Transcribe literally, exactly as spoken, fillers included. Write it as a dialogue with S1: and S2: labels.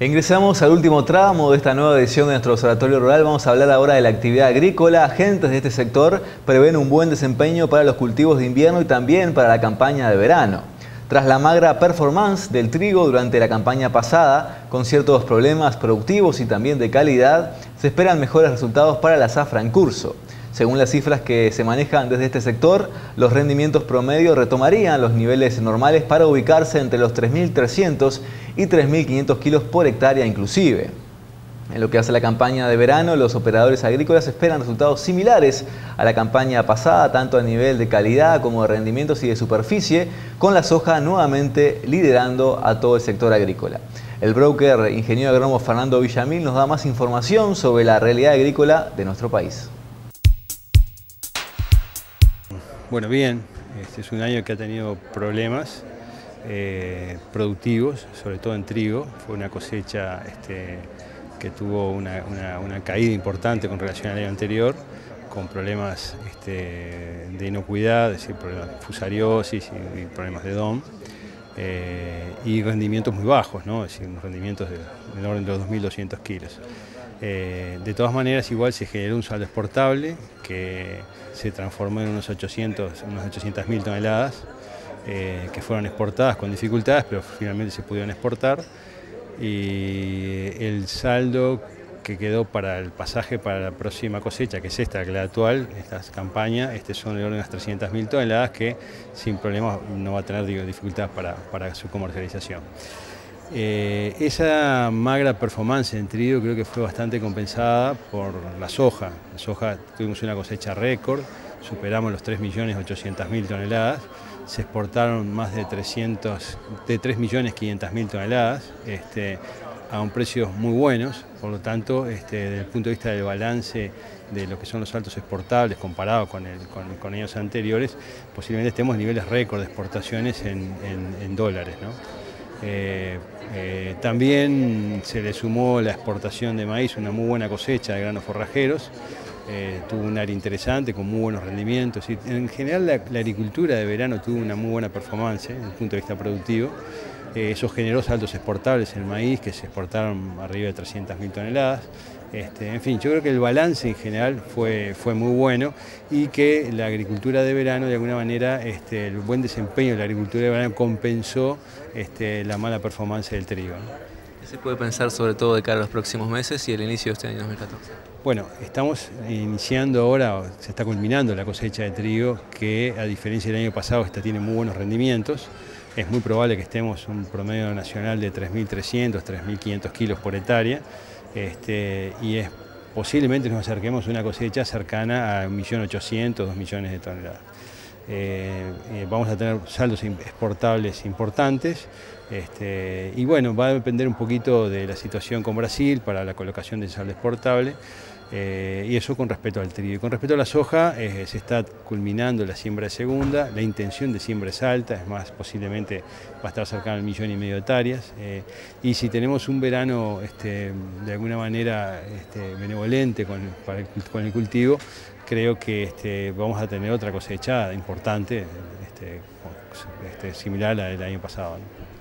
S1: Ingresamos al último tramo de esta nueva edición de nuestro Observatorio Rural. Vamos a hablar ahora de la actividad agrícola. Agentes de este sector prevén un buen desempeño para los cultivos de invierno y también para la campaña de verano. Tras la magra performance del trigo durante la campaña pasada, con ciertos problemas productivos y también de calidad, se esperan mejores resultados para la zafra en curso. Según las cifras que se manejan desde este sector, los rendimientos promedio retomarían los niveles normales para ubicarse entre los tres mil trescientos y tres mil quinientos kilos por hectárea inclusive. En lo que hace a la campaña de verano, los operadores agrícolas esperan resultados similares a la campaña pasada, tanto a nivel de calidad como de rendimientos y de superficie, con la soja nuevamente liderando a todo el sector agrícola. El broker ingeniero agrónomo Fernando Villamil nos da más información sobre la realidad agrícola de nuestro país.
S2: Bueno, bien, este es un año que ha tenido problemas eh, productivos, sobre todo en trigo. Fue una cosecha este, que tuvo una, una, una caída importante con relación al año anterior, con problemas este, de inocuidad, es decir, problemas de fusariosis y, y problemas de D O M, eh, y rendimientos muy bajos, ¿no? Es decir, rendimientos de, del orden de los dos mil doscientos kilos. Eh, de todas maneras, igual se generó un saldo exportable que se transformó en unos ochocientos, unas ochocientas mil toneladas eh, que fueron exportadas con dificultades, pero finalmente se pudieron exportar. Y el saldo que quedó para el pasaje para la próxima cosecha, que es esta, que es la actual, esta campaña, este son de orden de unas trescientas mil toneladas que sin problemas no va a tener digo, dificultades para, para su comercialización. Eh, esa magra performance en trigo creo que fue bastante compensada por la soja. La soja tuvimos una cosecha récord, superamos los tres millones ochocientas mil toneladas, se exportaron más de, trescientos, de tres millones quinientas mil toneladas este, a un precios muy buenos, por lo tanto, este, desde el punto de vista del balance de lo que son los saltos exportables comparado con, el, con, con años anteriores, posiblemente estemos en niveles récord de exportaciones en, en, en dólares, ¿no? Eh, eh, también se le sumó la exportación de maíz, una muy buena cosecha de granos forrajeros, eh, tuvo un área interesante con muy buenos rendimientos y en general la, la agricultura de verano tuvo una muy buena performance eh, desde el punto de vista productivo. Eh, eso generó saldos exportables en el maíz que se exportaron arriba de trescientas mil toneladas. Este, en fin, yo creo que el balance en general fue, fue muy bueno y que la agricultura de verano, de alguna manera, este, el buen desempeño de la agricultura de verano compensó este, la mala performance del trigo, ¿no?
S3: ¿Qué se puede pensar sobre todo de cara a los próximos meses y el inicio de este año dos mil catorce?
S2: Bueno, estamos iniciando ahora, se está culminando la cosecha de trigo que a diferencia del año pasado esta tiene muy buenos rendimientos. Es muy probable que estemos un promedio nacional de tres mil trescientos, tres mil quinientos kilos por hectárea. Este, y es, posiblemente nos acerquemos a una cosecha cercana a un millón ochocientos mil, dos millones de toneladas. Eh, eh, vamos a tener saldos exportables importantes este, y bueno, va a depender un poquito de la situación con Brasil para la colocación de saldo exportable. Eh, y eso con respecto al trigo. Y con respecto a la soja, eh, se está culminando la siembra de segunda, la intención de siembra es alta, es más, posiblemente va a estar cercana al millón y medio de hectáreas. Eh, y si tenemos un verano este, de alguna manera este, benevolente con, para el, con el cultivo, creo que este, vamos a tener otra cosecha importante, este, este, similar a la del año pasado, ¿no?